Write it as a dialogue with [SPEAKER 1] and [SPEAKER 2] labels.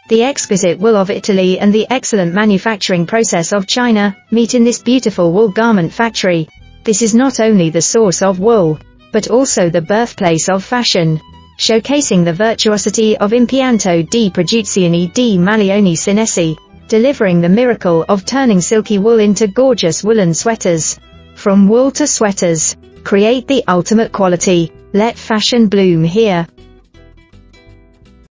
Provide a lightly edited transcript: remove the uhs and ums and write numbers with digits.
[SPEAKER 1] The exquisite wool of Italy and the excellent manufacturing process of China meet in this beautiful wool garment factory. This is not only the source of wool, but also the birthplace of fashion, showcasing the virtuosity of Impianto di produzione di maglioni cinesi, delivering the miracle of turning silky wool into gorgeous woolen sweaters. From wool to sweaters, create the ultimate quality. Let fashion bloom here.